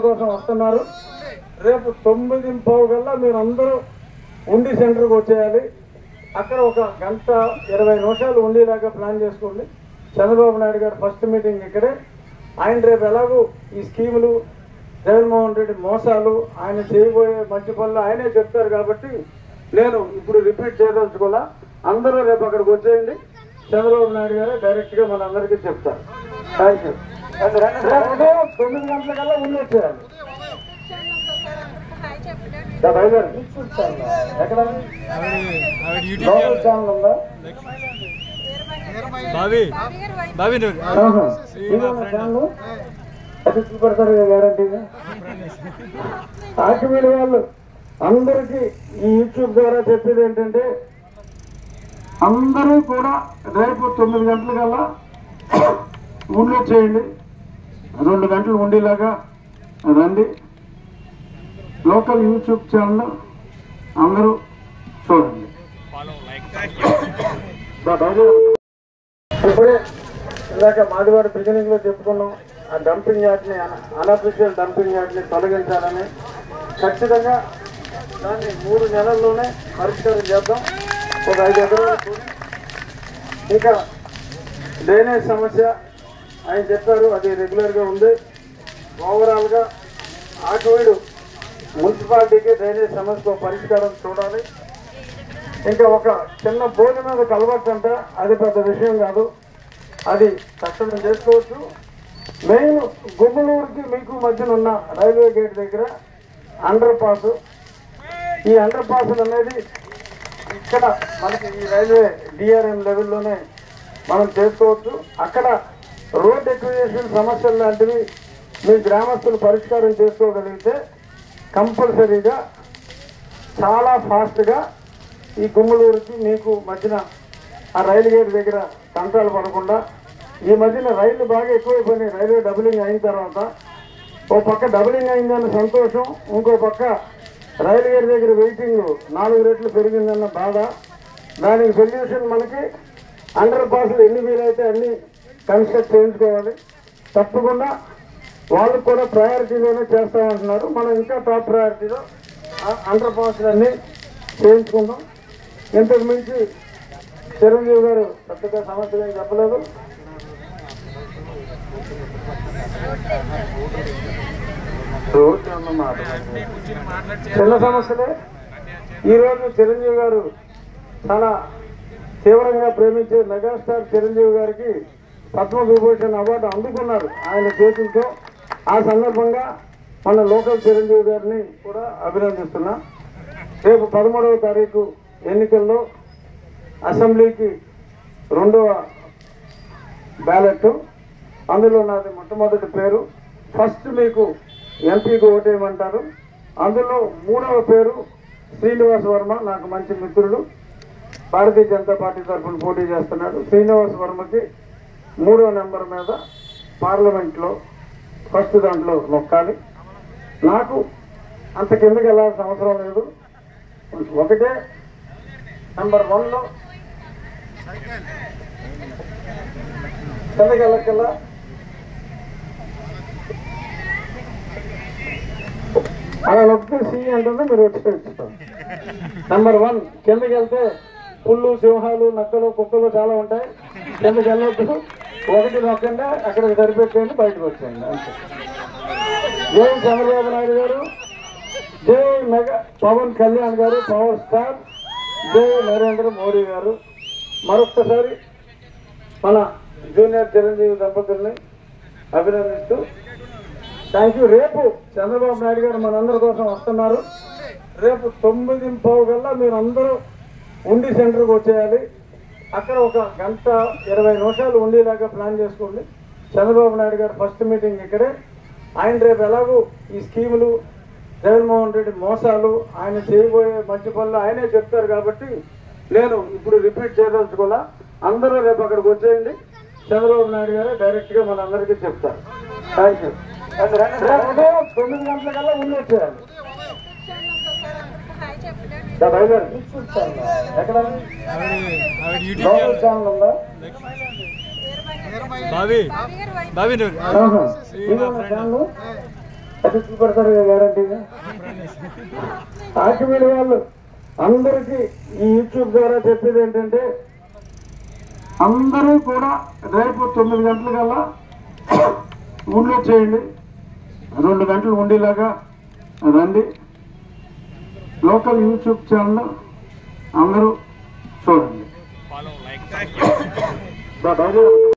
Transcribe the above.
కోసం వస్తున్నారు. రేపు 9:15 కల్లా మీరు అందరూ ఉండి సెంటర్కి వచ్చేయాలి. అక్కడ ఒక గంట 20 నిమిషాలు ఉండేలాగా ప్లాన్ చేసుకోండి. చంద్రబాబు నాయుడు గారు ఫస్ట్ మీటింగ్ ఇక్కడే. ఆయన రేపు ఎలాగూ ఈ స్కీములు, జగన్మోహన్ రెడ్డి మోసాలు, ఆయన చేయబోయే మంచి పనులు ఆయనే చెప్తారు కాబట్టి నేను ఇప్పుడు రిపీట్ చేయదలుచుకోవాలా. అందరూ రేపు అక్కడికి వచ్చేయండి. చంద్రబాబు నాయుడు గారు డైరెక్ట్గా మనందరికీ చెప్తారు. Thank you. 9 గంటల కల్లా ఉండి వచ్చేయాలి. ఎక్కడ ఛానల్ ఉందా? ఛానల్ అది చూపెడతారు గ్యారంటీగా. ఆకిమీడి వాళ్ళు అందరికీ ఈ యూట్యూబ్ ద్వారా చెప్పేది ఏంటంటే అందరూ కూడా రేపు 9 గంటల కల్లా ఉండి చేయండి. 2 గంటలు ఉండేలాగా రండి. లోకల్ యూట్యూబ్ ఛానల్ అందరూ చూడండి. ఇప్పుడే ఇందాక మాదివాడ బిగినింగ్ లో చెప్పుకున్నాం. ఆ డంపింగ్ యార్డ్ని, అనఫిషియల్ డంపింగ్ యార్డ్ని తొలగించాలని ఖచ్చితంగా దాన్ని 3 నెలల్లోనే పరిష్కారం చేద్దాం. ఒక 5 ఎకరాలు. ఇంకా డ్రైనేజ్ సమస్య ఆయన చెప్పారు, అది రెగ్యులర్గా ఉంది. ఓవరాల్గా ఆకువీడు మున్సిపాలిటీకి డ్రైనేజ్ సమస్యకు పరిష్కారం చూడాలి. ఇంకా ఒక చిన్న బోర్డు మీద కలవచ్చంట, అది పెద్ద విషయం కాదు, అది తక్షణం చేసుకోవచ్చు. మెయిన్ గుమ్మలూరుకి మీకు మధ్యన ఉన్న రైల్వే గేట్ దగ్గర అండర్ పాస్, ఈ అండర్ పాసులు అనేది ఇక్కడ మనకి ఈ రైల్వే డిఆర్ఎం లెవెల్లోనే మనం చేసుకోవచ్చు. అక్కడ రోడ్ ఎక్విజేషన్ సమస్యలు లాంటివి మీ గ్రామస్తులు పరిష్కారం చేసుకోగలిగితే కంపల్సరీగా చాలా ఫాస్ట్గా ఈ గుమ్మలూరుకి మీకు మధ్యన ఆ రైలు గేట్ దగ్గర తంటాలు పడకుండా, ఈ మధ్యన రైళ్లు బాగా ఎక్కువైపోయినాయి. రైల్వే డబులింగ్ అయిన తర్వాత ఓ పక్క డబులింగ్ అయిందన్న సంతోషం, ఇంకో పక్క రైలు గేట్ దగ్గర వెయిటింగ్ 4 రెట్లు పెరిగిందన్న బాధ. దానికి సొల్యూషన్ మనకి అండర్ పాస్లు ఎన్ని వీలైతే అన్ని కన్స్ట్రక్ట్ చేయించుకోవాలి. తప్పకుండా వాళ్ళకు కూడా ప్రయారిటీలోనే చేస్తామంటున్నారు. మనం ఇంకా టాప్ ప్రయారిటీలో అండర్ పాస్లు అన్నీ చేయించుకుందాం. ఇంతకు మించి చిరంజీవి గారు పెద్దగా సమస్యలు ఏం చెప్పలేదు. చిన్న సమస్యలే. ఈరోజు చిరంజీవి గారు చాలా తీవ్రంగా ప్రేమించే మెగాస్టార్ చిరంజీవి గారికి పద్మవిభూషణ్ అవార్డు అందుకున్నారు ఆయన చేతులతో. ఆ సందర్భంగా మన లోకల్ చిరంజీవి గారిని కూడా అభినందిస్తున్నా. రేపు 13వ తారీఖు ఎన్నికల్లో అసెంబ్లీకి 2వ బ్యాలెట్, అందులో నాది మొట్టమొదటి పేరు. ఫస్ట్ మీకు ఎంపీకి ఓటేయమంటారు. అందులో 3వ పేరు శ్రీనివాస్ వర్మ, నాకు మంచి మిత్రుడు, భారతీయ జనతా పార్టీ తరఫున పోటీ చేస్తున్నాడు. శ్రీనివాస్ వర్మకి 3వ నెంబర్ మీద పార్లమెంట్లో ఫస్ట్ దాంట్లో నొక్కాలి. నాకు అంత కిందకి వెళ్ళాల్సిన అవసరం లేదు. ఒకటే నెంబర్ 1లో కిందకి వెళ్ళకల్లా అలా నొక్కితే సి అంటుందో మీరు వచ్చి ఇస్తారు. నెంబర్ 1 కిందకి వెళ్తే పుళ్ళు, సింహాలు, నక్కలు, కుక్కలు చాలా ఉంటాయి. కిందకి వెళ్ళొద్దు. 1 నొక్కండి, అక్కడికి సరిపెట్టండి, బయటకు వచ్చేయండి అంతే. జై చంద్రబాబు నాయుడు గారు, జై మెగా పవన్ కళ్యాణ్ గారు, పవర్ స్టార్, జై నరేంద్ర మోడీ గారు. మరొక్కసారి మన జూనియర్ చిరంజీవి దంపతుల్ని అభినందిస్తూ థ్యాంక్ యూ. రేపు చంద్రబాబు నాయుడు గారు మనందరి కోసం వస్తున్నారు. రేపు 9:15 కల్లా మీరు అందరూ ఉండి సెంటర్కి వచ్చేయాలి. అక్కడ ఒక గంట 20 నిమిషాలు ఉండేలాగా ప్లాన్ చేసుకోండి. చంద్రబాబు నాయుడు గారు ఫస్ట్ మీటింగ్ ఇక్కడే. ఆయన రేపు ఎలాగూ ఈ స్కీములు, జగన్మోహన్ రెడ్డి మోసాలు, ఆయన చేయబోయే మంచి పనులు ఆయనే చెప్తారు కాబట్టి నేను ఇప్పుడు రిపీట్ చేయదలుచుకోవాలా. అందరూ రేపు అక్కడికి వచ్చేయండి. చంద్రబాబు నాయుడు గారు డైరెక్ట్గా మనందరికీ చెప్తారు. Thank you. 9 గంటల కల్లా ఉండి వచ్చేయాలి. ఎక్కడ ఛానల్ ఉందా? ఛానల్ అది చూపెడతారు గ్యారంటీగా. ఆకివీడి వాళ్ళు అందరికీ ఈ యూట్యూబ్ ద్వారా చెప్పేది ఏంటంటే అందరూ కూడా రేపు 9 గంటలకల్లా ఊళ్ళో చేయండి, 2 గంటలు ఉండేలాగా రండి. లోకల్ యూట్యూబ్ ఛానల్ అందరూ చూడండి.